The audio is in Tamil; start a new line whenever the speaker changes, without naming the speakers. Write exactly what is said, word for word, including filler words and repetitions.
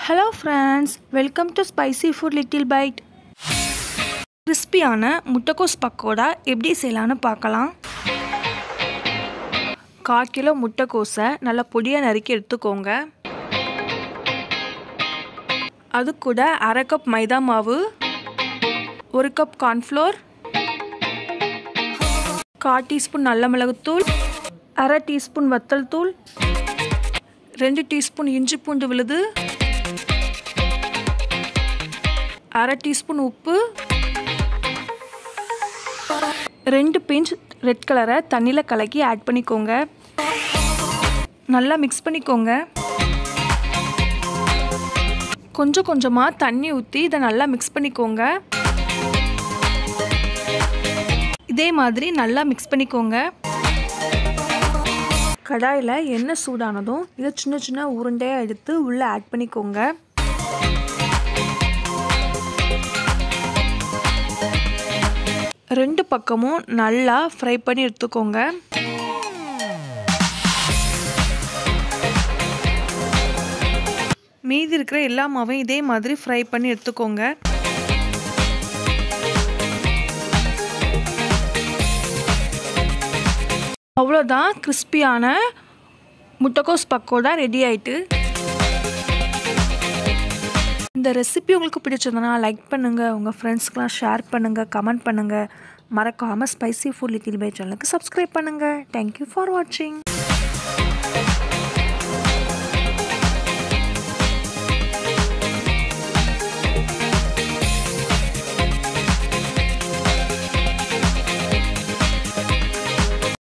Hello friends, welcome to Spicy Food Little Bite. கிறிஸ்பியான முட்டைக்கோஸ் பக்கோடா எப்படி செய்யலான்னு பார்க்கலாம். கால் கிலோ முட்டைக்கோஸை நல்லா பொடியாக நறுக்கி எடுத்துக்கோங்க. அது கூட அரை கப் மைதா மாவு, ஒரு கப் கார்ன்ஃப்ளோர், கால் டீஸ்பூன் நல்ல மிளகுத்தூள், அரை டீஸ்பூன் வத்தல் தூள், ரெண்டு டீஸ்பூன் இஞ்சி பூண்டு விழுது, அரை டீஸ்பூன் உப்பு, ரெண்டு பிஞ்ச் ரெட் கலரை தண்ணியில் கலக்கி ஆட் பண்ணிக்கோங்க. நல்லா மிக்ஸ் பண்ணிக்கோங்க. கொஞ்சம் கொஞ்சமாக தண்ணி ஊற்றி இதை நல்லா மிக்ஸ் பண்ணிக்கோங்க. இதே மாதிரி நல்லா மிக்ஸ் பண்ணிக்கோங்க. கடாயில் எண்ணெய் சூடானதும் இதை சின்ன சின்ன உருண்டையாக எடுத்து உள்ளே ஆட் பண்ணிக்கோங்க. ரெண்டு பக்கமும் நல்லா ஃப்ரை பண்ணி எடுத்துக்கோங்க. மீதி இருக்கிற எல்லா மாவையும் இதே மாதிரி ஃப்ரை பண்ணி எடுத்துக்கோங்க. அவ்வளோதான், கிறிஸ்பியான முட்டைக்கோஸ் பக்கோடா ரெடி ஆயிட்டு. இந்த ரெசிபி உங்களுக்கு பிடிச்சதுன்னா லைக் பண்ணுங்கள், உங்கள் ஃப்ரெண்ட்ஸ்க்கெலாம் ஷேர் பண்ணுங்கள், கமெண்ட் பண்ணுங்கள். மறக்காமல் ஸ்பைசி ஃபுட் லிட்டில் பை சேனலுக்கு சப்ஸ்கிரைப் பண்ணுங்கள். தேங்க்யூ ஃபார் வாட்சிங்.